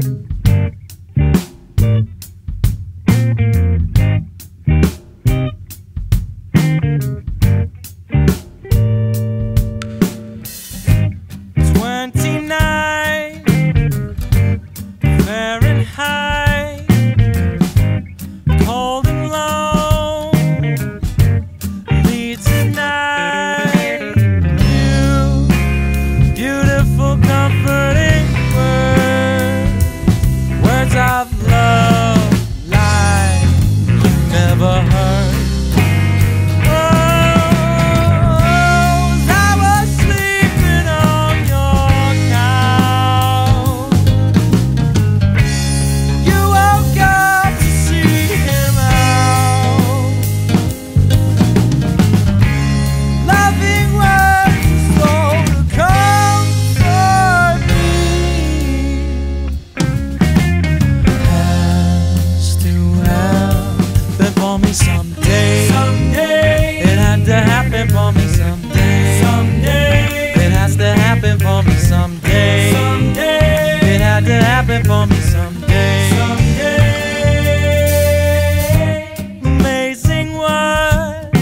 For me someday, someday. It has to happen for me someday, someday. It had to happen for me someday, someday. Amazing what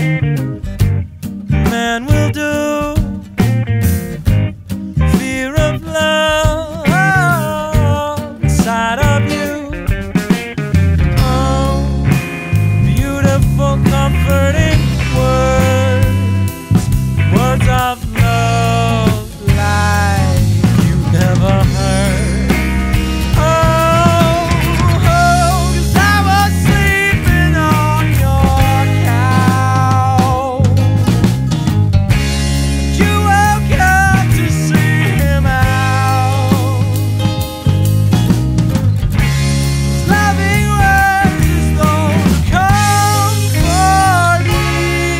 man will do. Fear of love inside of you. Oh, beautiful, comforting words. Words of love like you never heard. Oh, 'cause I was sleeping on your couch. You woke up to see him out. Loving words is gonna comfort me.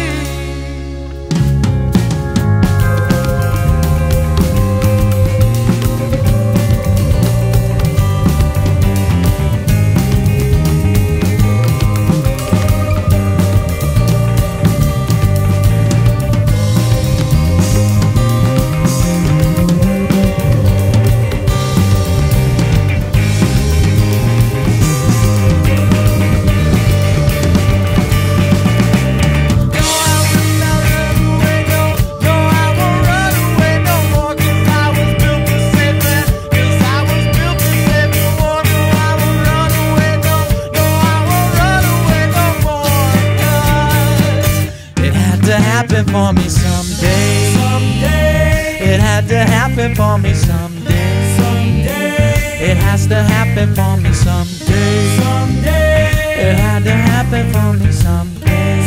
Happen for me someday, someday. It had to happen for me someday, someday. It has to happen for me someday, someday. It had to happen for me someday,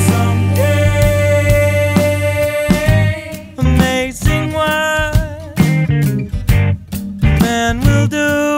someday. Amazing what man will do.